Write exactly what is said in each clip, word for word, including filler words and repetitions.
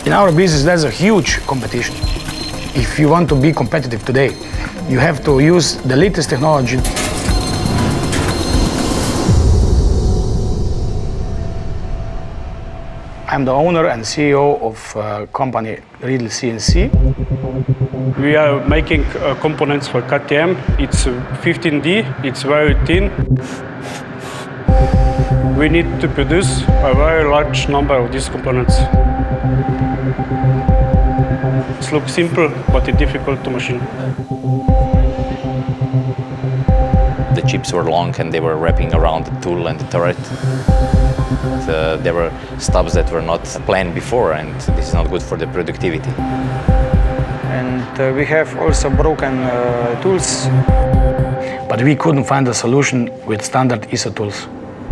In our business, there's a huge competition. If you want to be competitive today, you have to use the latest technology. I'm the owner and C E O of uh, company Riedl C N C. We are making uh, components for K T M. It's fifteen D, it's very thin. We need to produce a very large number of these components. It looks simple, but it's difficult to machine. The chips were long and they were wrapping around the tool and the turret. Uh, there were stubs that were not planned before, and this is not good for the productivity. And uh, we have also broken uh, tools. But we couldn't find a solution with standard I S O tools.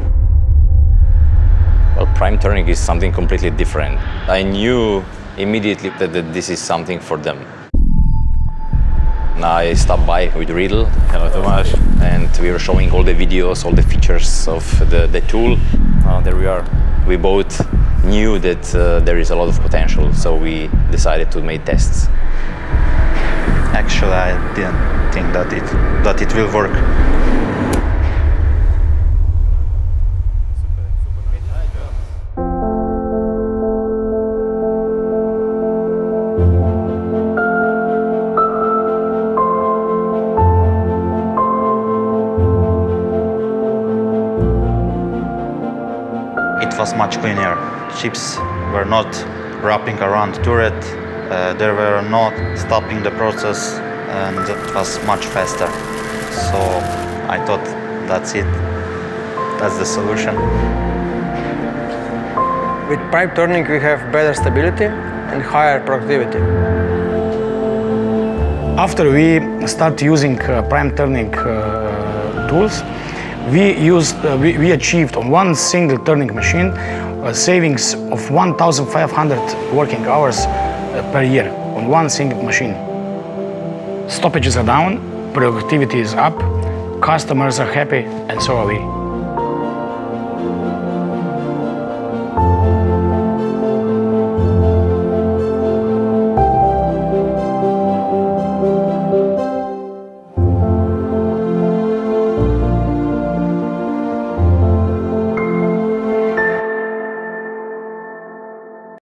Well, PrimeTurning is something completely different. I knew immediately that, that this is something for them. Now I stopped by with Riedl. Hello, Tomasz. And we were showing all the videos, all the features of the, the tool. Uh, there we are. We both knew that uh, there is a lot of potential, so we decided to make tests. Actually, I didn't think that it, that it will work. It was much cleaner. Chips were not wrapping around the turret, uh, they were not stopping the process, and it was much faster. So I thought that's it, that's the solution. With PrimeTurning we have better stability and higher productivity. After we start using uh, PrimeTurning uh, tools, we, used, uh, we, we achieved on one single turning machine a savings of one thousand five hundred working hours uh, per year on one single machine. Stoppages are down, productivity is up, customers are happy, and so are we.